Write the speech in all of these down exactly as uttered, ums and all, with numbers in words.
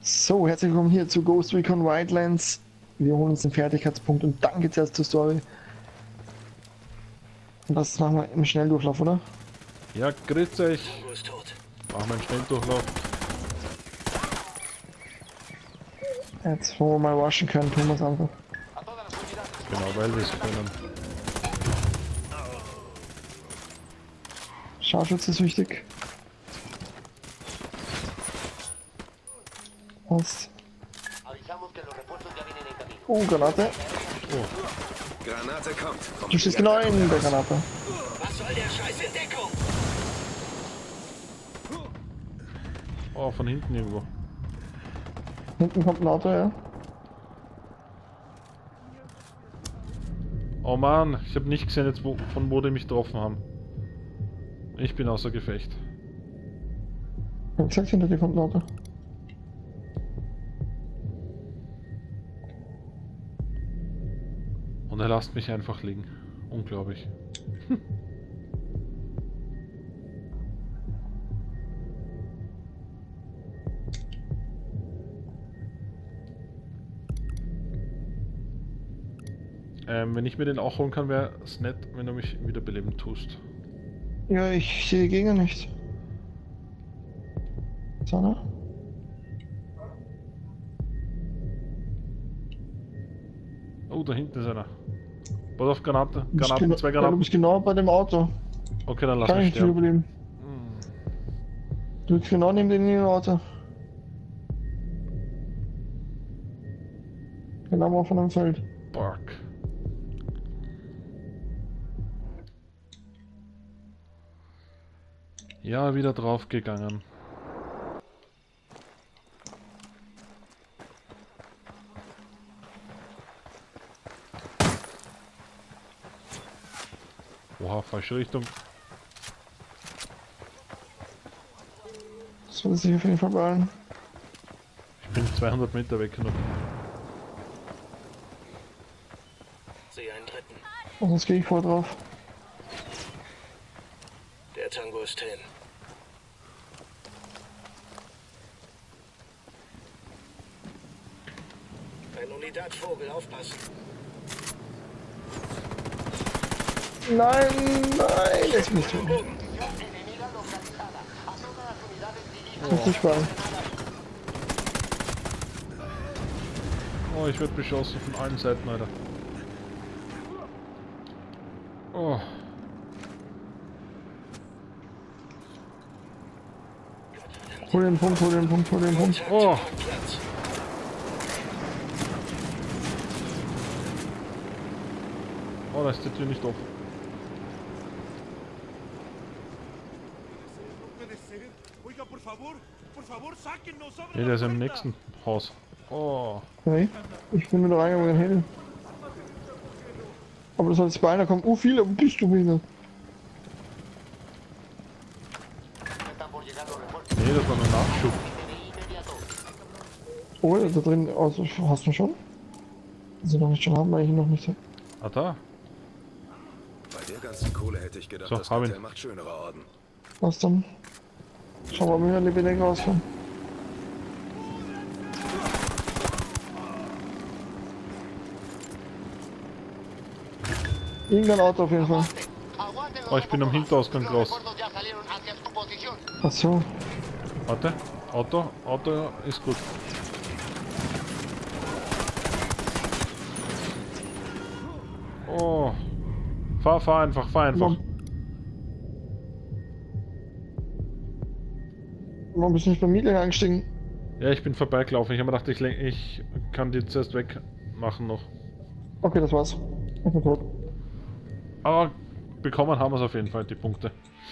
So, herzlich willkommen hier zu Ghost Recon Wildlands. Wir holen uns den Fertigkeitspunkt und dann geht's jetzt zur Story. Und das machen wir im Schnelldurchlauf, oder? Ja, grüß euch. Machen wir einen Schnelldurchlauf. Jetzt, wo wir mal waschen können, tun wir es einfach. Genau, weil wir es können. Scharfschutz ist wichtig. Was? Oh, Granate. Oh. Granate kommt. Du stehst genau in der Granate. Was soll der Scheiß in Deckung? Oh, von hinten irgendwo. Hinten kommt ein Auto, ja. Oh Mann, ich habe nicht gesehen, jetzt wo, von wo die mich getroffen haben. Ich bin außer Gefecht. Ich hab gesagt, hinter dir kommt ein Auto. Und er lasst mich einfach liegen. Unglaublich. ähm, wenn ich mir den auch holen kann, wäre es nett, wenn du mich wiederbeleben tust. Ja, ich sehe die Gegner nicht. So, ne? Oh, da hinten ist einer. Pass auf, Granate. Du bist Granaten, genau- zwei ja, du Granaten. bist genau bei dem Auto. Okay, dann lass Kann mich ich nicht sterben. überleben. Du bist genau neben dem Auto. Genau auf einem Feld. Fuck. Ja, wieder draufgegangen. Oha, falsche Richtung. Das würde sich auf jeden Fall beeilen. Ich bin zweihundert Meter weg noch. Sehe einen dritten. Und sonst gehe ich voll drauf. Der Tango ist hin. Ein Unidatvogel, aufpassen. Nein, nein, jetzt bin ich tot. Muss ich beeilen. Oh, ich werde beschossen von allen Seiten, Alter. Oh. Hol den Punkt, hol den Punkt, hol den Punkt. Oh. Platz. Oh, da ist die Tür nicht offen. Ne, der ist im nächsten Haus. Oh. Hey, ich bin wieder reingegangen, Heli. Aber das soll jetzt bei einer kommen. Oh, viele, wo bist du wieder? Nee, das war nur Nachschub. Oh, da drin, also, hast du schon? Also noch nicht schon haben, weil ich ihn noch nicht habe. Ah, da. Bei der ganzen Kohle hätte ich gedacht, So, das hab ihn. Kartell macht schönere Orden. Was dann? Schauen wir mal, wie wir lebendig rauskommen. Irgendein Auto auf jeden Fall. Oh, ich bin am Hinterausgang raus. Ach so. Warte. Auto. Auto ist gut. Oh. Fahr, fahr einfach, fahr einfach. Warum bist du nicht beim Mietling eingestiegen? Ja, ich bin vorbeigelaufen. Ich habe mir gedacht, ich, len- ich kann die zuerst wegmachen noch. Okay, das war's. Ich bin tot. Aber bekommen haben wir es auf jeden Fall, die Punkte.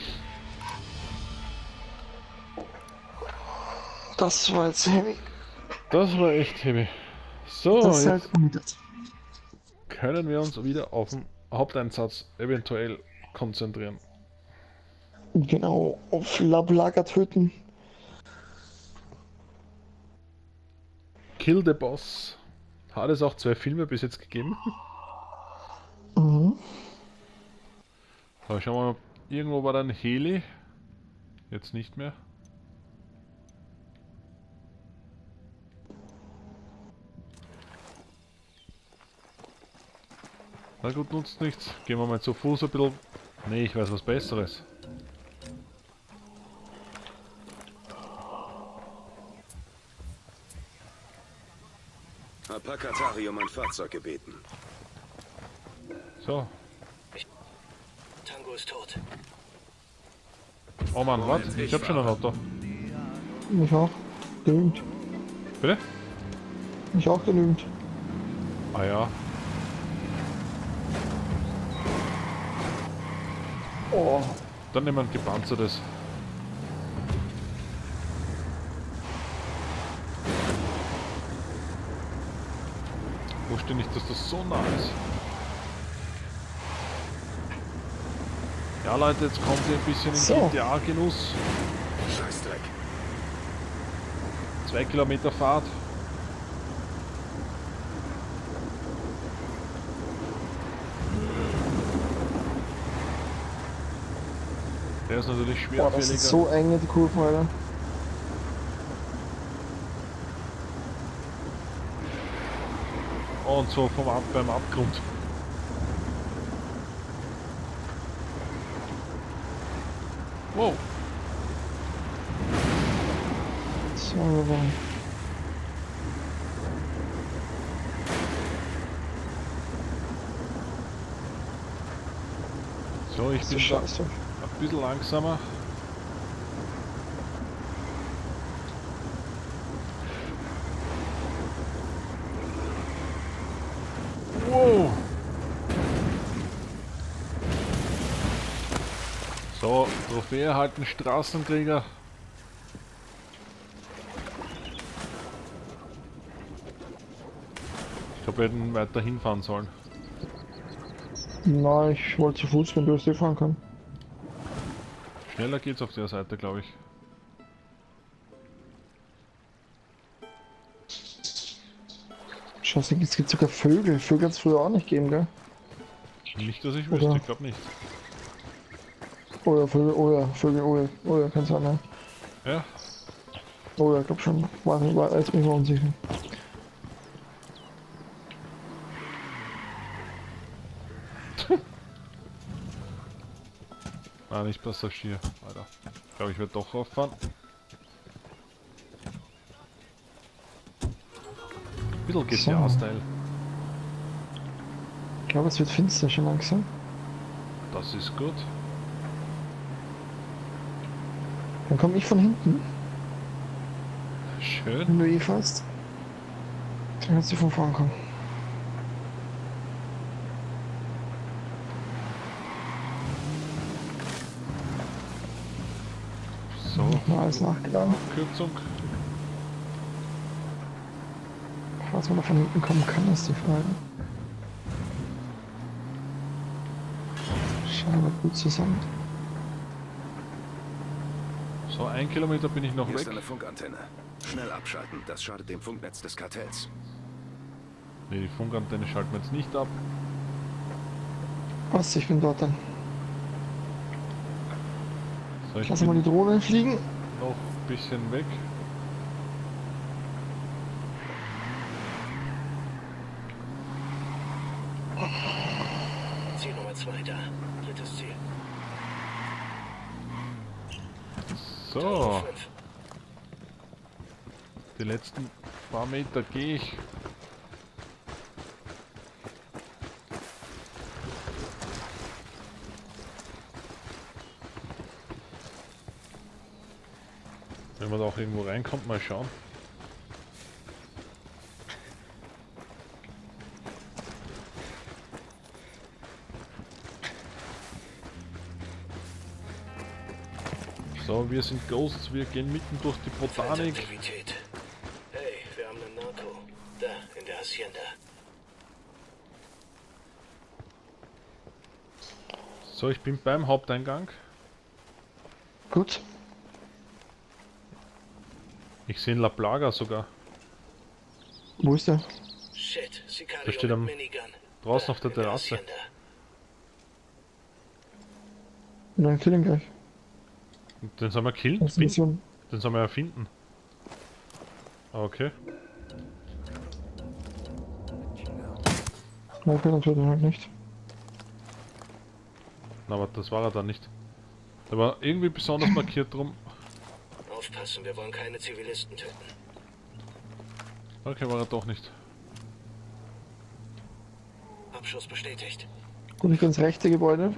Das war jetzt heavy. Das war echt heavy. So, Das ist jetzt halt gemietet. können wir uns wieder auf den Haupteinsatz eventuell konzentrieren. Genau, auf Lablager töten. Kill the Boss. Hat es auch zwei Filme bis jetzt gegeben. Mhm. So, schauen wir mal. Irgendwo war dann Heli. Jetzt nicht mehr. Na gut, nutzt nichts. Gehen wir mal zu Fuß ein bisschen. Nee, ich weiß was Besseres. Hab Pakatari um ein Fahrzeug gebeten. So. Tango ist tot. Oh Mann, was? Ich hab schon ein Auto. Ich auch. Genügend. Bitte? Ich auch genügend. Ah ja. Oh. Dann nehmen wir ein gepanzertes. Wusste nicht, dass das so nah ist. Ja Leute, jetzt kommt ihr ein bisschen in So. G T A-Genuss. Scheißdreck. Zwei Kilometer Fahrt. Der ist natürlich Boah, das schwerfälliger. ist so eng, die Kurven, Alter. Und so vom Ab beim Abgrund. Wow. So, aber So, ich so bin da scheiße. ein bisschen langsamer. Wow. So, Trophäe erhalten, Straßenkrieger. Ich glaube, wir hätten weiter hinfahren sollen. Nein, ich wollte zu Fuß, wenn du es dir fahren kann. Schneller geht's auf der Seite, glaube ich. Scheiße, es gibt sogar Vögel. Vögel hat es früher auch nicht gegeben, gell? Nicht, dass ich Oder? wüsste, ich glaube nicht. Oh ja, Vögel, oh ja, Vögel, oh ja, oh ja, kann sein, ne? Ja, Oh ja, glaub schon. Warte, warte, jetzt bin ich mir unsicher. ah, nicht Passagier. Alter. Ich glaube, ich werde doch rauffahren. Bisschen G T A-Style. Ich glaube, es wird finster schon langsam. Das ist gut. Dann komme ich von hinten, Schön. wenn du eh fährst. Dann kannst du von vorn kommen. So, Mal alles nachgeladen. Kürzung. Was man da von hinten kommen kann, ist die Frage. Schauen wir gut zusammen. So, ein Kilometer bin ich noch Hier ist weg. eine Funkantenne. Schnell abschalten, das schadet dem Funknetz des Kartells. Ne, die Funkantenne schalten wir jetzt nicht ab. Was? Ich bin dort dann. So, ich Lass mal bin die Drohne fliegen. noch ein bisschen weg. Ziel Nummer zwei da. Drittes Ziel. So, fünf. die letzten paar Meter gehe ich. Wenn man da auch irgendwo reinkommt, mal schauen. So, wir sind Ghosts, wir gehen mitten durch die Botanik. Aktivität. Hey, wir haben einen Narco. Da, in der Hacienda. So, ich bin beim Haupteingang. Gut. Ich sehe La Plaga sogar. Wo ist der? Shit, Sicario Der steht mit am- Minigun. draußen Da, auf der in Terrasse. Hacienda. Und dann kill ihn gleich. Den sollen wir killen? Das ist Finden? Mission. Den sollen wir erfinden. Okay. Na, okay, dann tut er halt nicht. Na, aber das war er dann nicht. Der war irgendwie besonders markiert drum. Aufpassen, wir wollen keine Zivilisten töten. Okay, war er doch nicht. Abschuss bestätigt. Gut, ich gehe ins rechte Gebäude.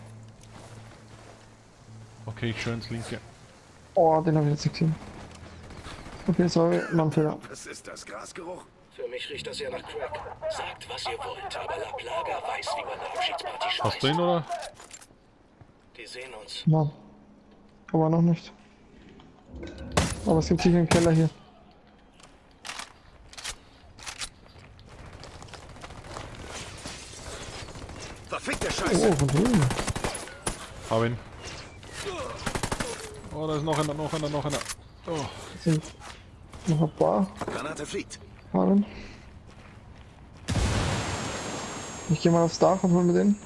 Okay, ich schön ins linke. Oh, den habe ich jetzt nicht gesehen. Okay, sorry, mein Fehler. Was ist das? Grasgeruch? Für mich riecht das ja nach Crack. Sagt, was ihr wollt, aber La Plaga weiß, wie man eine Abschiedsparty schmeißt. Hast du ihn oder? Die sehen uns. Nein. Aber noch nicht. Aber es gibt sicher einen Keller hier. Verfickte Oh, Scheiße! von drüben. Hab ihn. Oh, da ist noch einer, noch einer, noch einer. Oh. Sind noch ein paar. Granate fliegt. Haben. Ich gehe mal aufs Dach und hol mir den.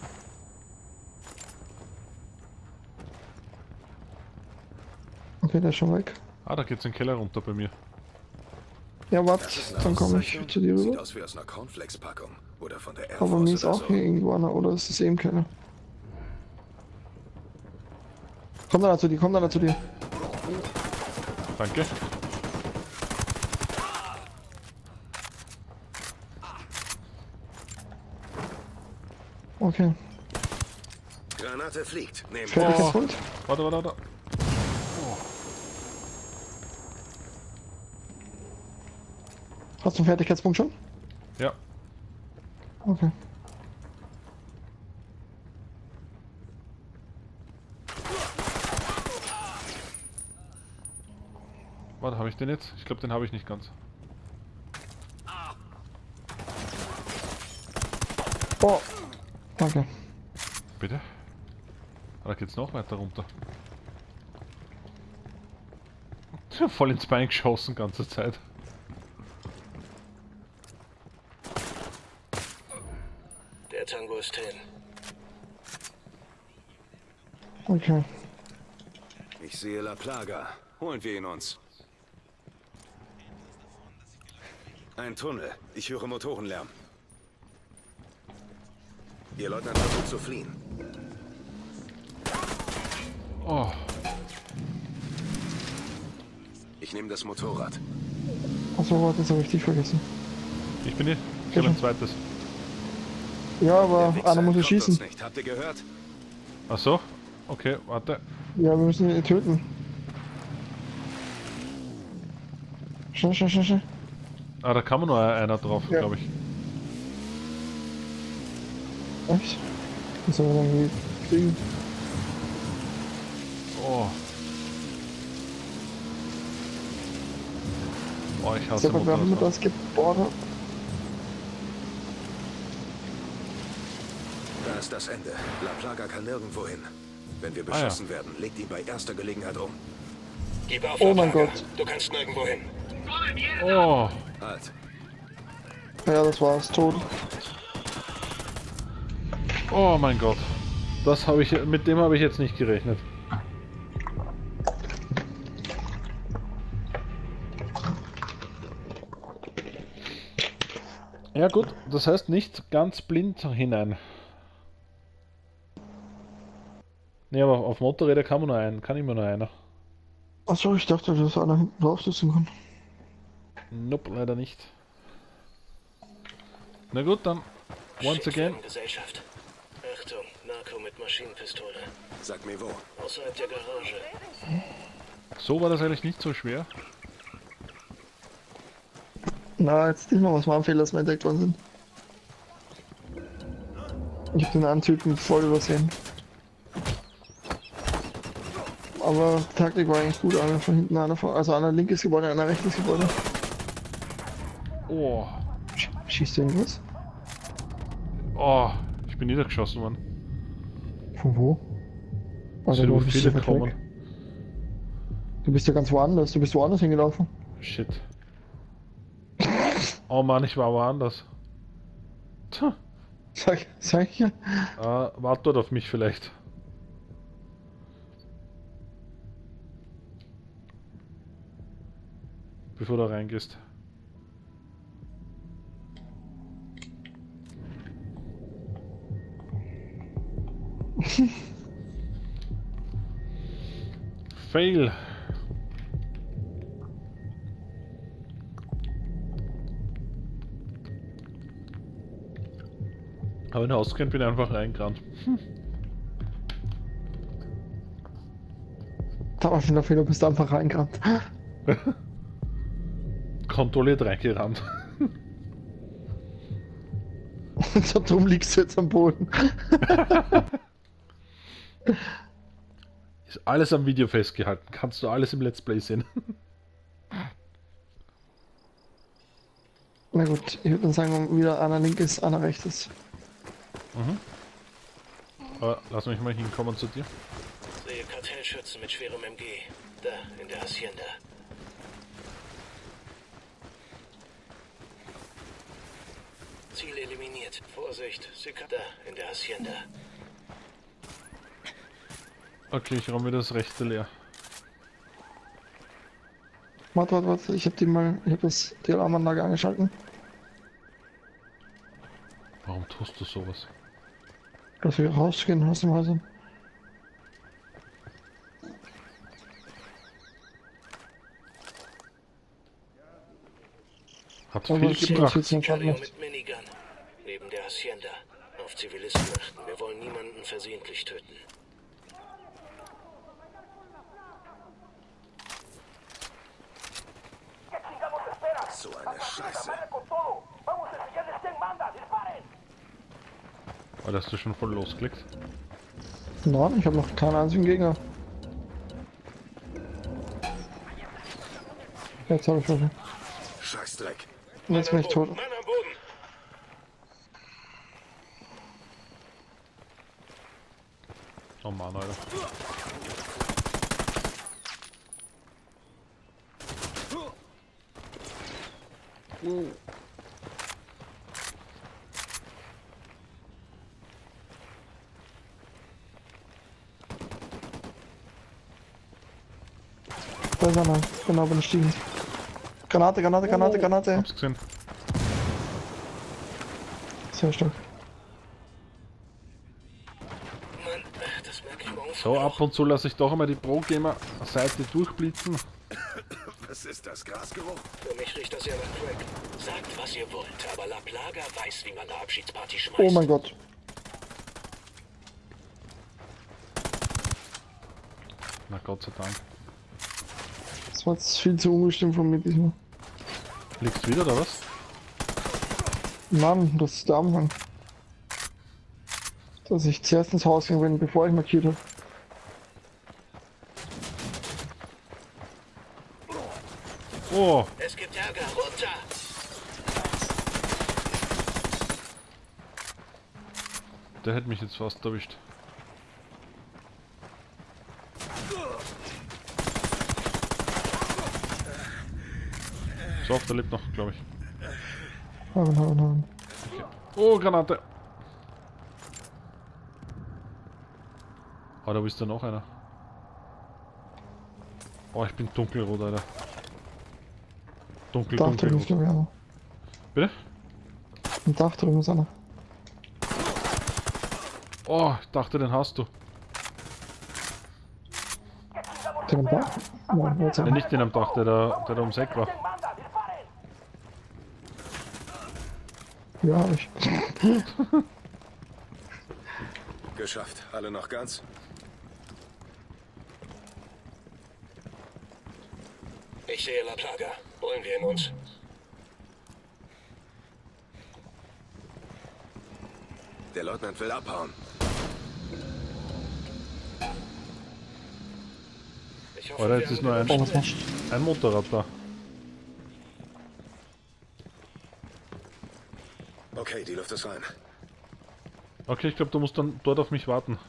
Okay, der ist schon weg. Ah, da geht's in den Keller runter bei mir. Ja, warte, Das ist eine dann komme ich Auszeichnung. zu dir Sieht rüber. aus wie aus einer Cornflakes-Packung. Oder von der Air Aber Force mir ist oder auch so. hier irgendwo einer, oder ist es eben keiner? Komm da zu dir, komm da zu dir. Danke. Okay. Granate fliegt. Nehmen wir. Fertigkeitspunkt. Warte, warte, warte. Hast du einen Fertigkeitspunkt schon? Ja. Okay. Warte, habe ich den jetzt? Ich glaube, den habe ich nicht ganz. Oh. Danke. Bitte? Ah, da geht's noch weiter runter. Voll ins Bein geschossen, ganze Zeit. Der Tango ist hin. Okay. Ich sehe La Plaga. Holen wir ihn uns. Ein Tunnel. Ich höre Motorenlärm. Ihr Leutnant versucht zu fliehen. Oh, Ich nehme das Motorrad. Achso, warte, das habe ich dich vergessen. ich bin hier. Ich habe ein zweites. Ja, aber Der Wichser einer muss es entkommt uns schießen. nicht. Habt ihr gehört? Ach so. Okay, warte. Ja, wir müssen ihn töten. Schnell, schnell, schnell, schnell. Ah, da kann man nur einer drauf, Ja. glaube ich. Echt? Das soll man irgendwie kriegen. Oh. Oh, ich Ich hasse habe gerade mit Motorradfahren. das Gebäude. Da ist das Ende. La Plaga kann nirgendwo hin. Wenn wir Ah, ja. beschossen werden, legt ihn bei erster Gelegenheit um. Gib auf, Oh La mein Plaga. Gott. Du kannst nirgendwo hin. Oh. Halt. Ja, das war's. Tot. Oh mein Gott. Das habe ich, mit dem habe ich jetzt nicht gerechnet. Ja gut, das heißt nicht ganz blind hinein. Ne, aber auf Motorräder kann man nur einen, kann immer nur einer. Achso, ich dachte, dass einer hinten drauf sitzen kann. Nope, leider nicht. Na gut, dann once again. Gesellschaft. Achtung, Narco mit Maschinenpistole. Sag mir wo. Außerhalb der Garage. So war das eigentlich nicht so schwer. Na, jetzt diesmal was mein Fehler, dass wir entdeckt worden sind. Ich hab den einen Typen voll übersehen. Aber die Taktik war eigentlich gut, einer von hinten, einer von, also einer linkes Gebäude, einer rechtes Gebäude. Oh, Sch schießt du irgendwas? oh, ich bin niedergeschossen worden. Von wo? Also, Sind du wo bist viele ja weit kommen. weg. Du bist ja ganz woanders, du bist woanders hingelaufen. Shit. Oh Mann, ich war woanders. Tja, Sag, sag ich ja. äh, wart dort auf mich vielleicht. Bevor du reingehst. Fail. Aber in Haus kennt bin ich einfach reingerannt. Hm. Da war schon der Fehler, bist du einfach reingerannt. Kontrolliert reingerannt. Und so dumm liegst du jetzt am Boden. Ist alles am Video festgehalten. Kannst du alles im Let's Play sehen. Na gut, ich würde dann sagen, wieder einer links, einer rechts. Mhm. Aber lass mich mal hinkommen zu dir. Sehe Kartellschützen mit schwerem M G. Da, in der Hacienda. Ziel eliminiert. Vorsicht, sie kann da, in der Hacienda. Okay, ich räume das rechte leer. Warte, warte, warte, ich hab die mal, ich hab das, die Alarmanlage angeschalten. Warum tust du sowas? Dass wir rausgehen aus dem Häuser. Hat Aber viel ich- gebracht. ich- ich- Sicario mit Minigun. Neben der Hacienda. Auf Zivilisten achten. Wir wollen niemanden versehentlich töten. So eine Scheiße. Weil hast du schon voll losgelegt. Nein, ich habe noch keinen einzigen Gegner. Jetzt habe ich schon. Scheißdreck. Und jetzt bin ich tot. Mann am Boden. Oh Mann, Alter. Da ist einer, genau bei den Stiegen. Granate, Granate, Granate, Granate. Hab's gesehen. Sehr stark. Mann, das merke ich morgens. So, ab und zu lasse ich doch einmal die Pro-Gamer-Seite durchblitzen. Was ist das? Grasgeruch? Für mich riecht das ja nach Crack. Sagt, was ihr wollt, aber La Plaga weiß, wie man eine Abschiedsparty schmeißt. Oh mein Gott. Na Gott sei Dank. Das war jetzt viel zu unbestimmt von mir diesmal. Liegst wieder oder was? Mann, das ist der Anfang. Dass ich zuerst ins Haus gegangen bin, bevor ich markiert habe. Oh, Es gibt Ärger, runter! der hätte mich jetzt fast erwischt. So, der lebt noch, glaube ich. Haben, haben, haben. Oh, Granate! Oh, da bist du noch einer. Oh, ich bin dunkelrot, Alter. Dunkel, Dach drüben ist dunkelrot. glaube ich einer. Bitte? Im Dach drüben ist einer. Oh, ich dachte, den hast du. Der am Dach? Nein, jetzt Ja, einer. nicht den am Dach, der da, der da ums Eck war. Ja, hab ich. Geschafft. Alle noch ganz? Ich sehe La Plaga. Wollen wir in uns? Der Leutnant will abhauen. Ich hoffe, Oder wir jetzt ist haben nur ein, Oh, was machst du? ein Motorrad da. Okay, die Luft ist rein. Okay, ich glaube, du musst dann dort auf mich warten.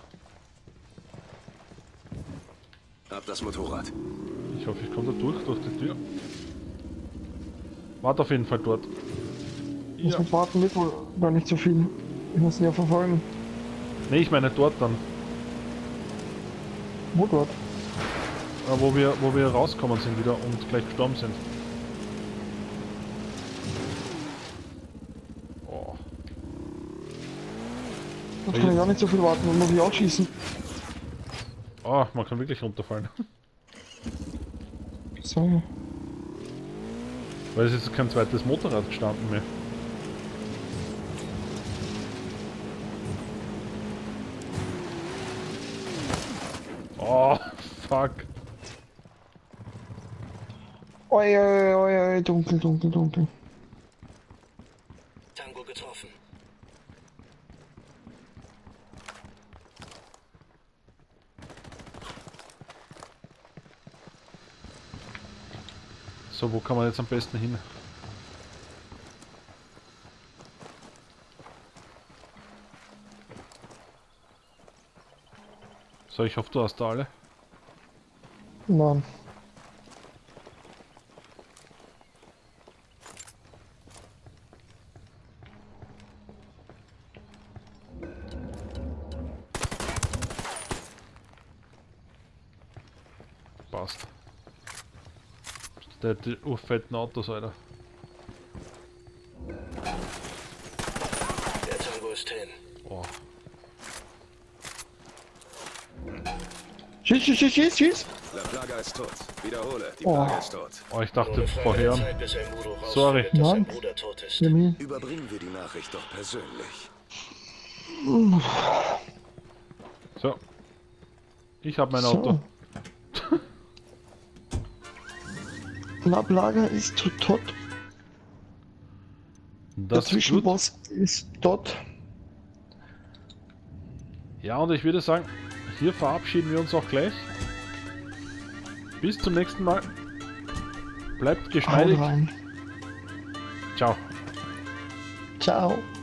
Ab das Motorrad. Ich hoffe, ich komme da durch, durch die Tür. Warte auf jeden Fall dort. Ich muss Ja. mit warten mit wohl gar nicht so viel. Ich muss ihn ja verfolgen. Nee, ich meine dort dann. Wo dort? Äh, wo wir, wo wir rauskommen sind wieder und gleich gestorben sind. Oh. Da kann ich auch nicht so viel warten, dann muss ich auch schießen. Oh, man kann wirklich runterfallen. So. Weil es ist kein zweites Motorrad gestanden mehr. Oh, fuck. Oi, oi, oi, oi, dunkel, dunkel, dunkel. Tango getroffen. So, wo kann man jetzt am besten hin? So, ich hoffe, du hast da alle. Nein. Passt. Der hat die urfetten Autos, Alter. Der Tango ist hin. Oh. Schieß, schieß, schieß, schieß, schieß! La Plaga ist tot. Wiederhole, die Oh. Plaga ist tot. Oh, ich dachte Nur eine Frage der vorher. Zeit, bis El Mudo Sorry. rausfindet, dass sein Nein. Bruder tot ist. Jimmy. Überbringen wir die Nachricht doch persönlich. So. Ich habe mein So. Auto. La Plaga ist zu tot. Der Das ist gut. Zwischenboss ist tot. Ja, und ich würde sagen, hier verabschieden wir uns auch gleich. Bis zum nächsten Mal. Bleibt Haut geschmeidig. rein. Ciao. Ciao.